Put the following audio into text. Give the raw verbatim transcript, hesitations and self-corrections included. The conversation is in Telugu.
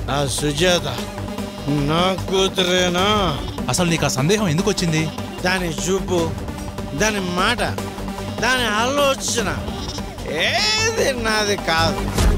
ఆ సుజాత నా కూతురేనా? అసలు నీకు ఆ సందేహం ఎందుకు వచ్చింది? దాని చూపు, దాని మాట, దాని ఆలోచన ఏది నాది కాదు.